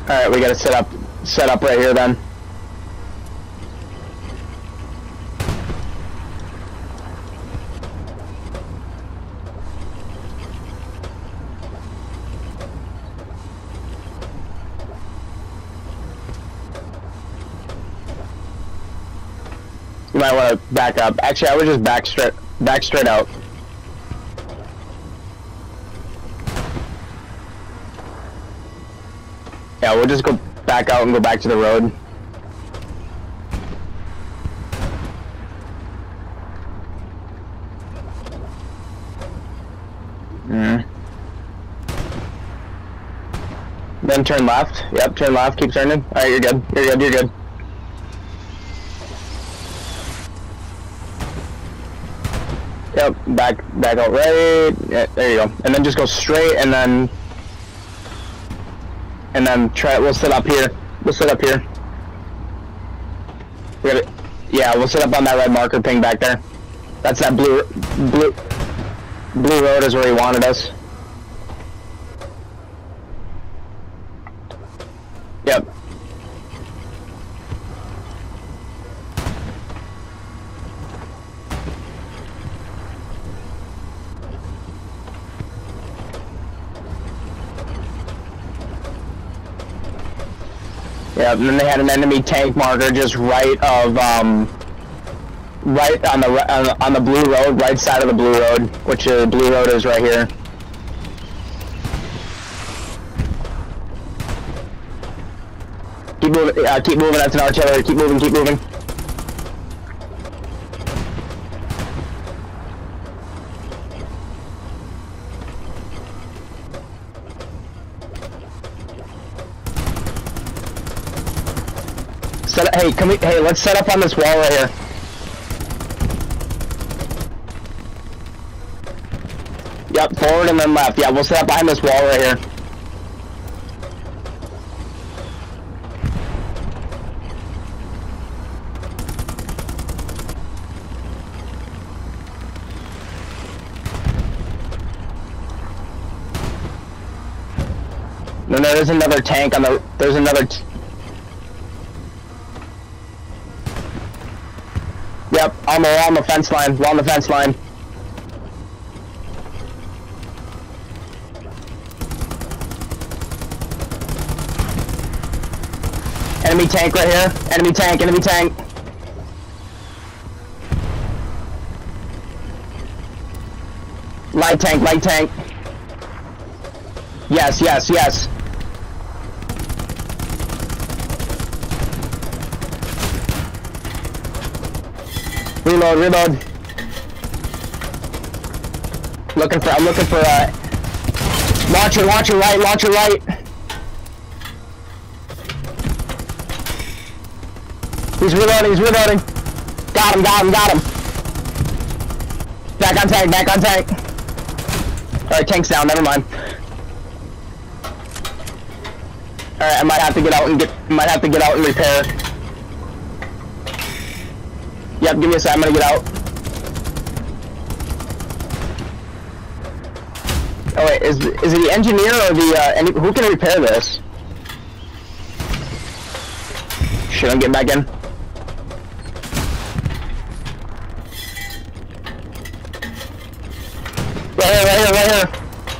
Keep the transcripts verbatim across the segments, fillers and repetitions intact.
Alright, we gotta set up, set up right here then. You might want to back up. Actually, I would just back straight, back straight out. Yeah, we'll just go back out and go back to the road. Mm. Then turn left. Yep, turn left. Keep turning. All right, you're good. You're good. You're good. Yep, back, back out right. Yeah, there you go. And then just go straight, and then, and then try. We'll sit up here. We'll sit up here. We gotta, yeah, we'll sit up on that red marker ping back there. That's that blue, blue, blue road is where he wanted us. Yep. Yeah, and then they had an enemy tank marker just right of, um, right on the on the, on the blue road, right side of the blue road, which the blue road is right here. Keep moving, uh, keep moving. That's an artillery. Keep moving, keep moving. Set, hey, come. Hey, let's set up on this wall right here. Yep, forward and then left. Yeah, we'll set up behind this wall right here. No, no, there's another tank on the. There's another. T Yep, on the on the fence line, on the fence line. Enemy tank right here. Enemy tank, enemy tank. Light tank, light tank. Yes, yes, yes. Reload, reload. Looking for, I'm looking for, uh, launcher, launcher right, launcher right. He's reloading, he's reloading. Got him, got him, got him. Back on tank, back on tank. Alright, tank's down, never mind. Alright, I might have to get out and get, might have to get out and repair. Yep, give me a sec, I'm gonna get out. Oh wait, is, is it the engineer or the, uh, any, who can repair this? Shit, I'm getting back in. Right here, right here, right here.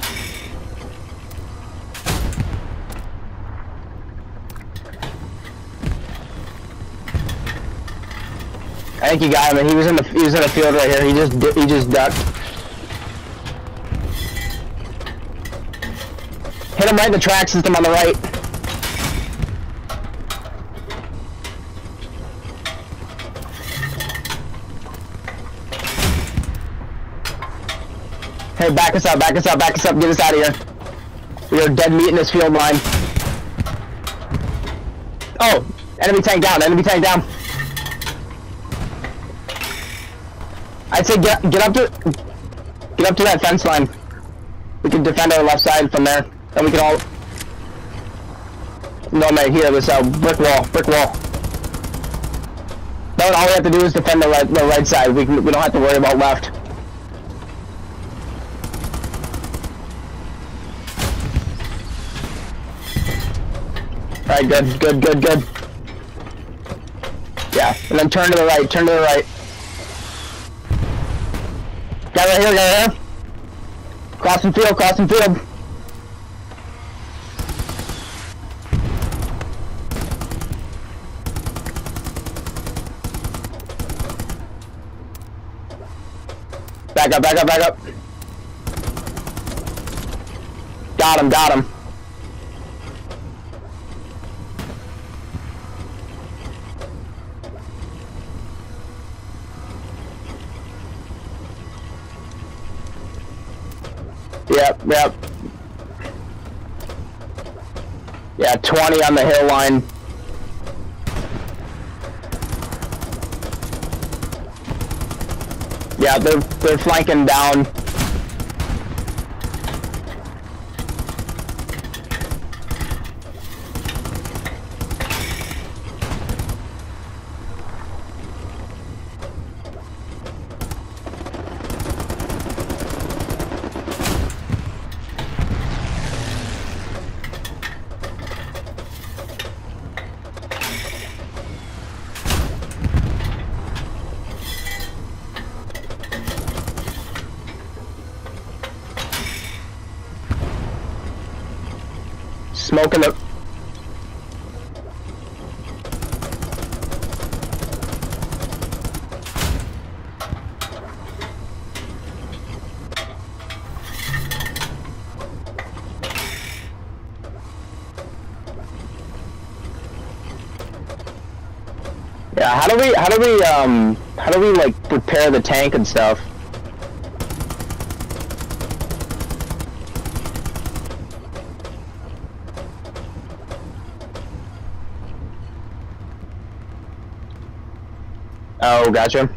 I think you got him. He was in the he was in the field right here. He just he just ducked. Hit him right in the track system on the right. Hey, back us up, back us up, back us up. Get us out of here. We are dead meat in this field line. Oh, enemy tank down. Enemy tank down. I'd say get get up to get up to that fence line. We can defend our left side from there. Then we can all. No man, here this uh, brick wall, brick wall. No, all we have to do is defend the right the right side. We can we don't have to worry about left. Alright, good, good, good, good. Yeah, and then turn to the right, turn to the right. Guy right here, guy right here. Crossing field, crossing field. Back up, back up, back up. Got him, got him. Yep, yep. Yeah, twenty on the hill line. Yeah, they're they're flanking down. Smoking the... Yeah, how do we, how do we, um, how do we, like, repair the tank and stuff? Oh, gotcha.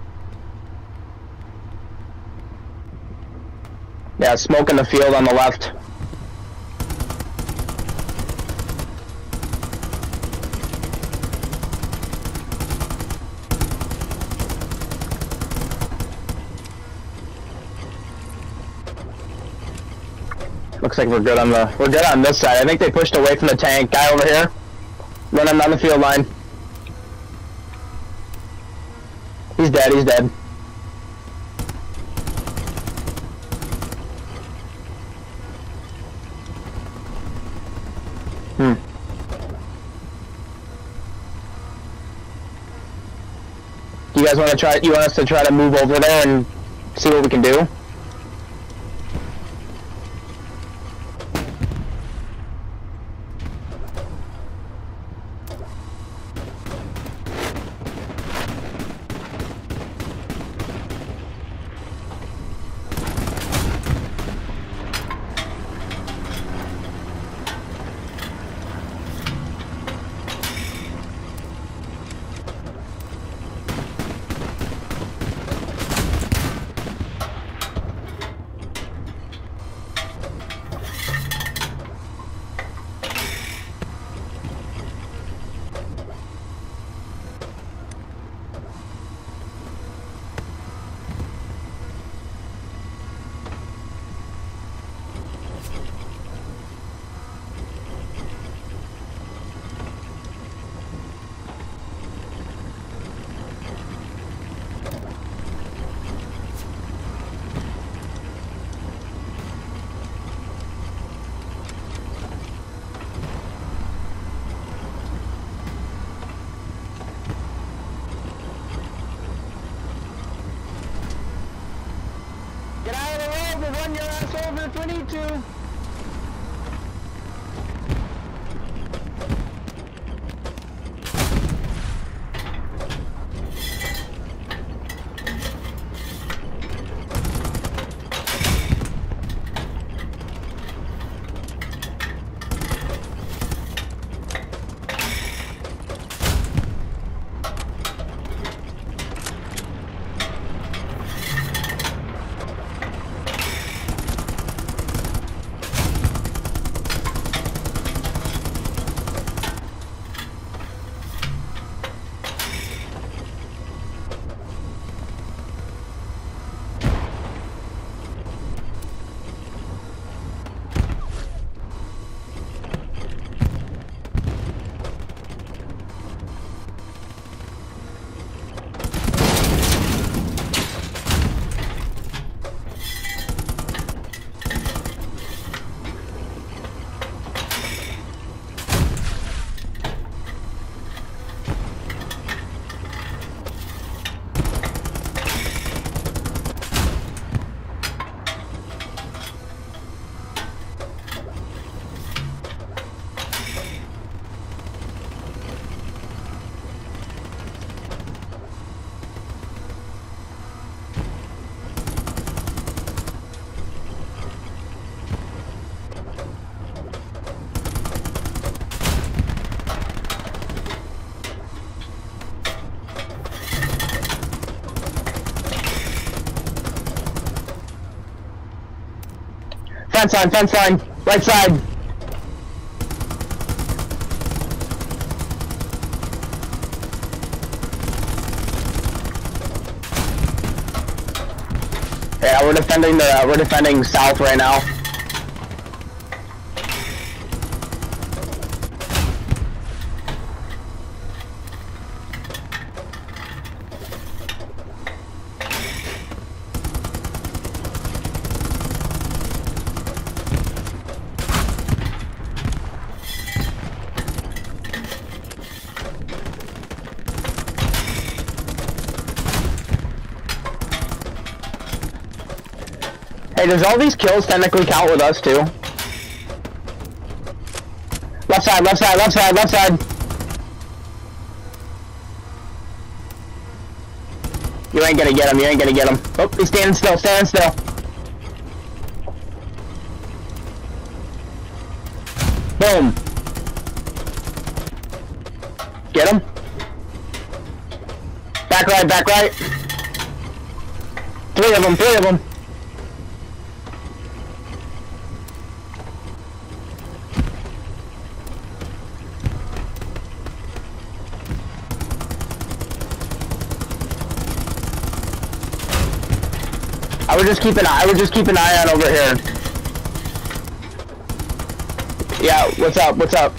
Yeah, smoke in the field on the left. Looks like we're good on the, we're good on this side. I think they pushed away from the tank. Guy over here, running down the field line. He's dead, he's dead. Hmm. Do you guys want to try, you want us to try to move over there and see what we can do? Get out of the road, we'll run your ass over if we need to. fence line, fence line, right side. Yeah, we're defending the, uh, we're defending south right now. Hey, does all these kills technically count with us too? Left side, left side, left side, left side. You ain't gonna get him, you ain't gonna get him. Oh, he's standing still, standing still. Boom. Get him. Back right, back right. Three of them, three of them. I would just keep an eye. I would just keep an eye on over here. Yeah, what's up? What's up?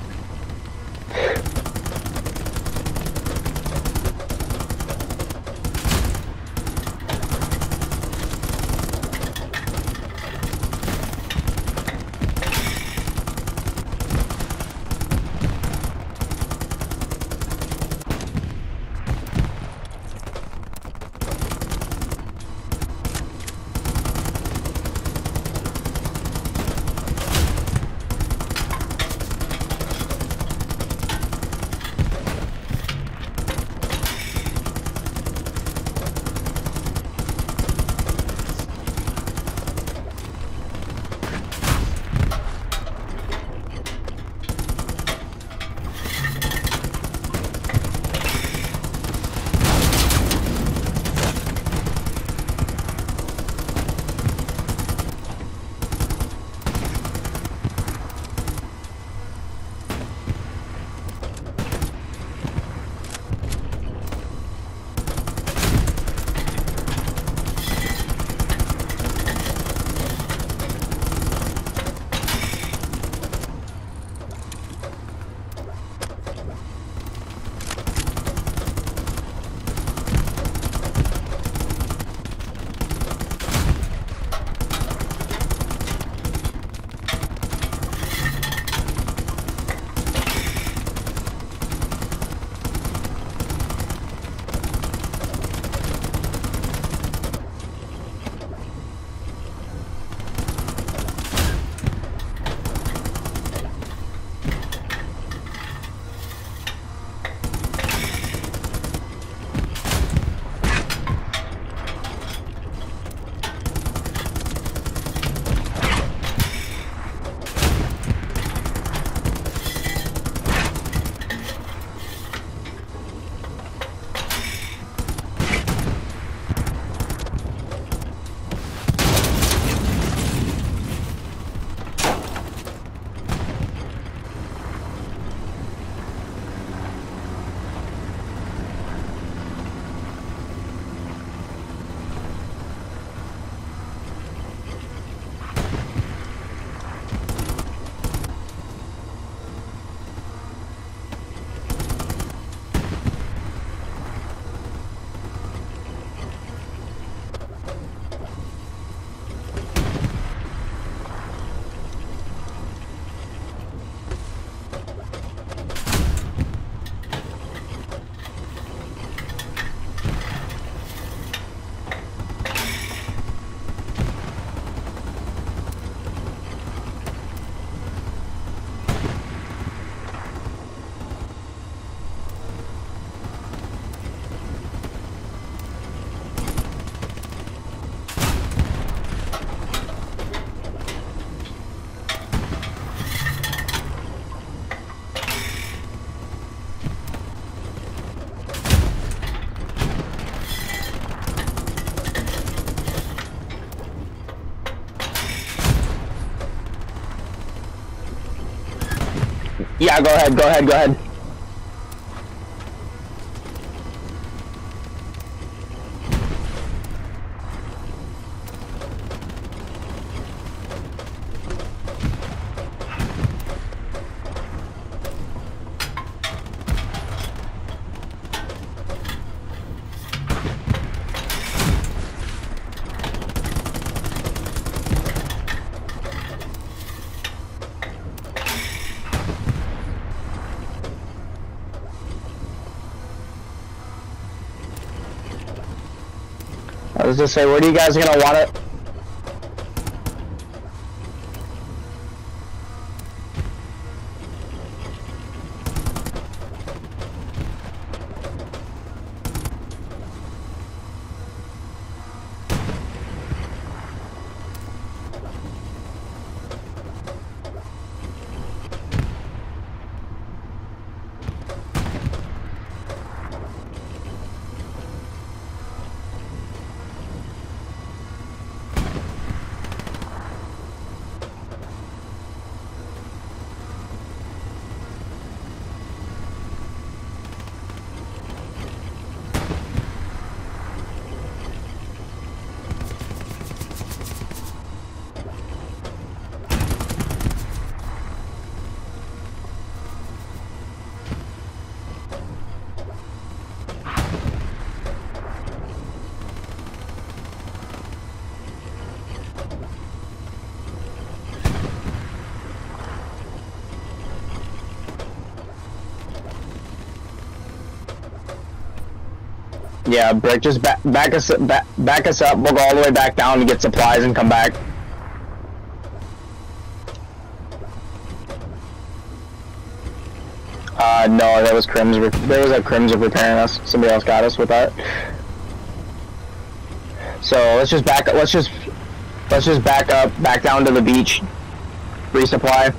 Yeah, go ahead, go ahead, go ahead. I was just say, where do you guys gonna want it? Yeah, Brick, just back, back us back, back us up. We'll go all the way back down to get supplies and come back. Uh, no, that was Crims. There was a Crims repairing us. Somebody else got us with that. So let's just back. Let's just let's just back up, back down to the beach, resupply.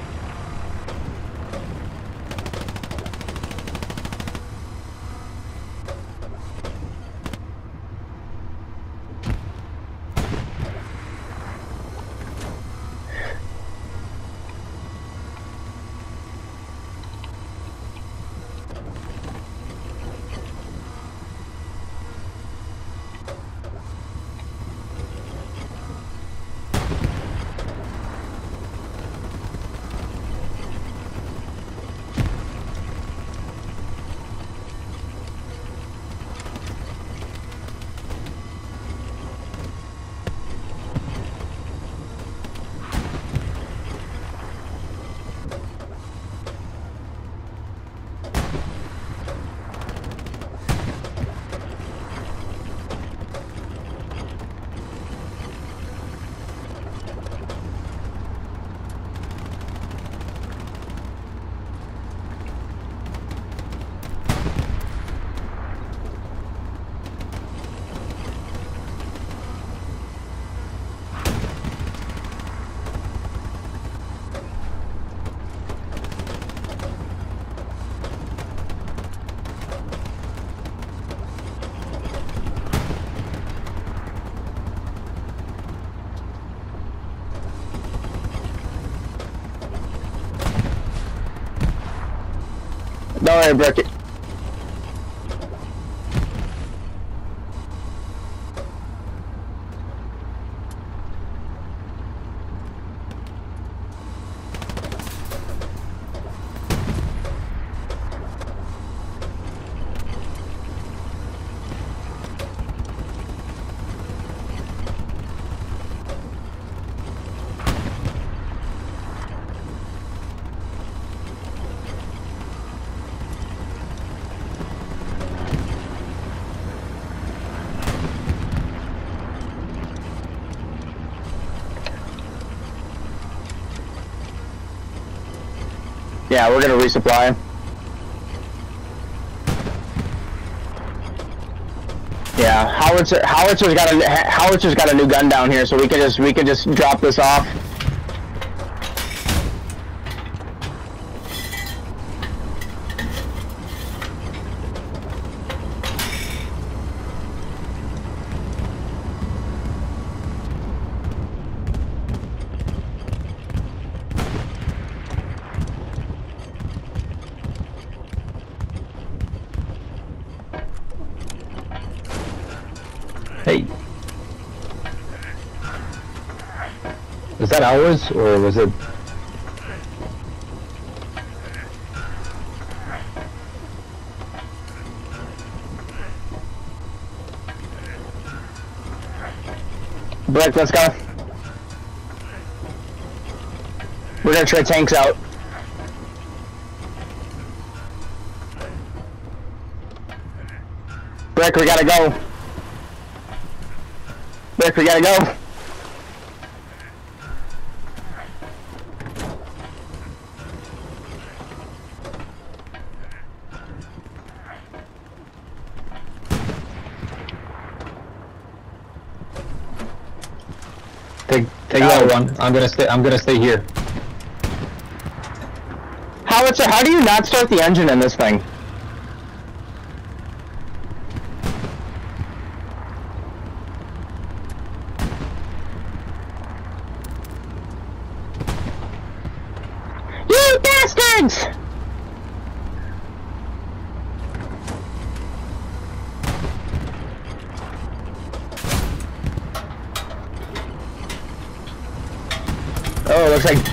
Don't worry, Brick. Yeah, we're gonna resupply. Yeah, Howitzer, Howitzer's got a Howitzer's got a new gun down here, so we can just we can just drop this off. Was that ours, or was it... Brick, let's go. We're gonna try tanks out. Brick, we gotta go. Brick, we gotta go. Take, take that one. I'm gonna stay. I'm gonna stay here. Howitzer, how do you not start the engine in this thing? You bastards! Oh, it looks like...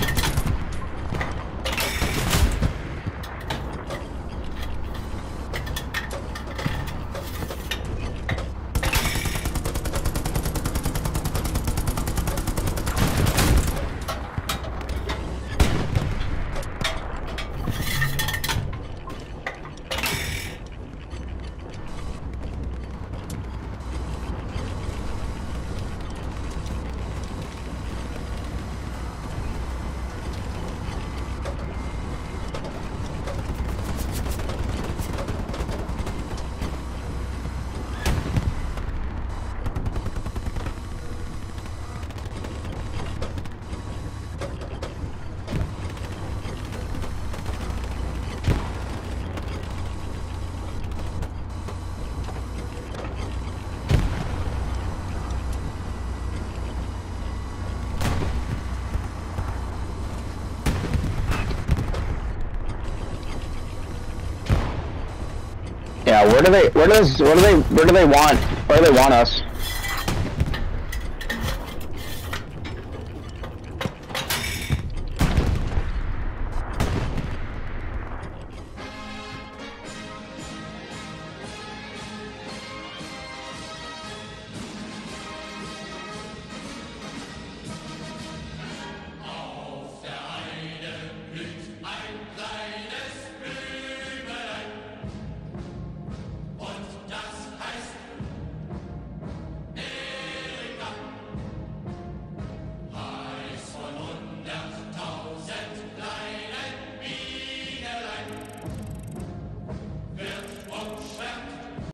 Yeah, where do they, where does, where do they, where do they want, where do they want us?